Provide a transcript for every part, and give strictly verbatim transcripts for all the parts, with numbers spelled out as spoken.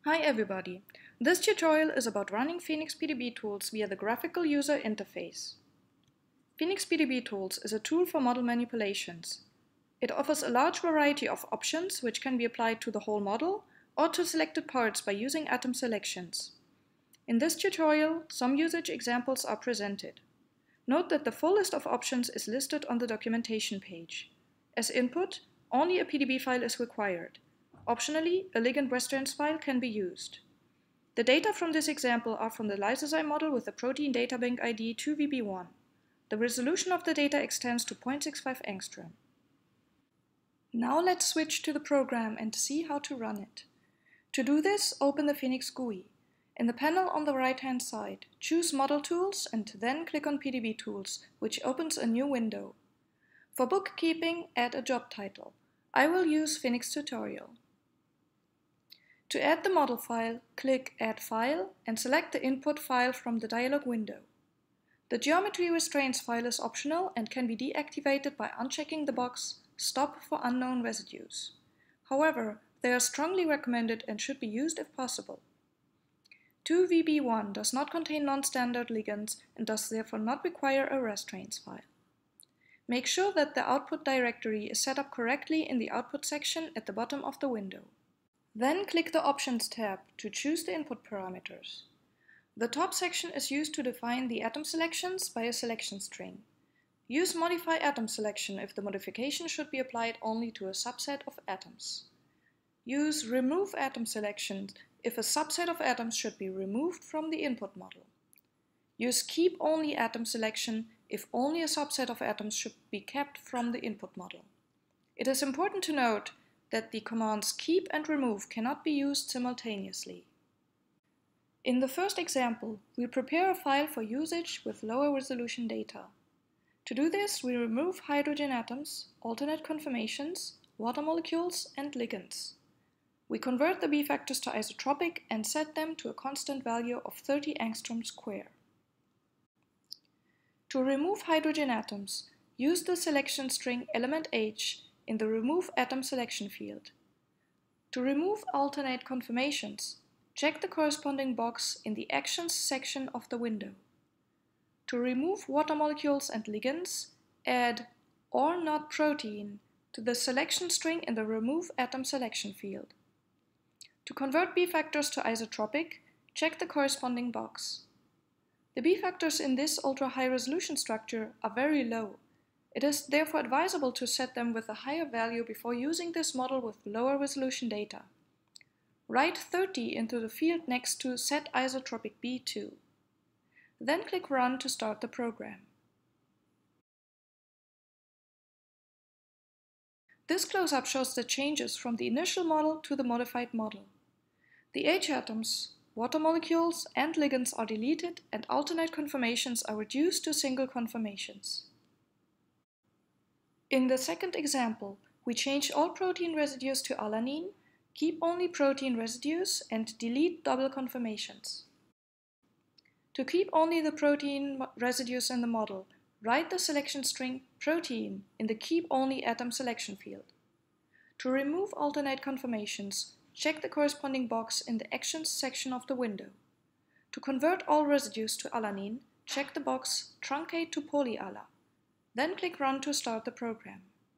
Hi everybody! This tutorial is about running Phenix P D B tools via the graphical user interface. Phenix P D B tools is a tool for model manipulations. It offers a large variety of options which can be applied to the whole model or to selected parts by using atom selections. In this tutorial, some usage examples are presented. Note that the full list of options is listed on the documentation page. As input, only a P D B file is required. Optionally, a ligand reference file can be used. The data from this example are from the lysozyme model with the protein data bank I D two V B one. The resolution of the data extends to zero point six five angstrom. Now let's switch to the program and see how to run it. To do this, open the Phenix G U I. In the panel on the right-hand side, choose Model Tools and then click on P D B Tools, which opens a new window. For bookkeeping, add a job title. I will use Phenix Tutorial. To add the model file, click Add File and select the input file from the dialog window. The geometry restraints file is optional and can be deactivated by unchecking the box Stop for unknown residues. However, they are strongly recommended and should be used if possible. two V B one does not contain non-standard ligands and does therefore not require a restraints file. Make sure that the output directory is set up correctly in the output section at the bottom of the window. Then click the Options tab to choose the input parameters. The top section is used to define the atom selections by a selection string. Use Modify Atom Selection if the modification should be applied only to a subset of atoms. Use Remove Atom Selection if a subset of atoms should be removed from the input model. Use Keep Only Atom Selection if only a subset of atoms should be kept from the input model. It is important to note that the commands keep and remove cannot be used simultaneously. In the first example, we prepare a file for usage with lower resolution data. To do this, we remove hydrogen atoms, alternate conformations, water molecules, and ligands. We convert the B factors to isotropic and set them to a constant value of thirty angstrom square. To remove hydrogen atoms, use the selection string element H in the Remove Atom Selection field. To remove alternate conformations, check the corresponding box in the Actions section of the window. To remove water molecules and ligands, add or not protein to the selection string in the Remove Atom Selection field. To convert B factors to isotropic, check the corresponding box. The B factors in this ultra-high resolution structure are very low. It is therefore advisable to set them with a higher value before using this model with lower resolution data. Write thirty into the field next to Set Isotropic B two. Then click Run to start the program. This close-up shows the changes from the initial model to the modified model. The H atoms, water molecules, and ligands are deleted and alternate conformations are reduced to single conformations. In the second example, we change all protein residues to alanine, keep only protein residues, and delete double conformations. To keep only the protein residues in the model, write the selection string protein in the Keep Only Atom Selection field. To remove alternate conformations, check the corresponding box in the Actions section of the window. To convert all residues to alanine, check the box Truncate to polyala. Then click Run to start the program.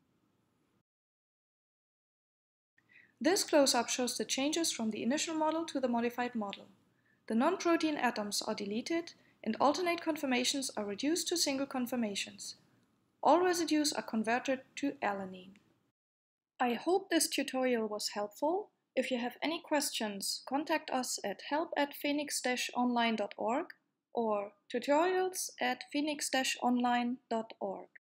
This close-up shows the changes from the initial model to the modified model. The non-protein atoms are deleted and alternate conformations are reduced to single conformations. All residues are converted to alanine. I hope this tutorial was helpful. If you have any questions, contact us at help at phenix dash online dot org or tutorials at phenix dash online dot org.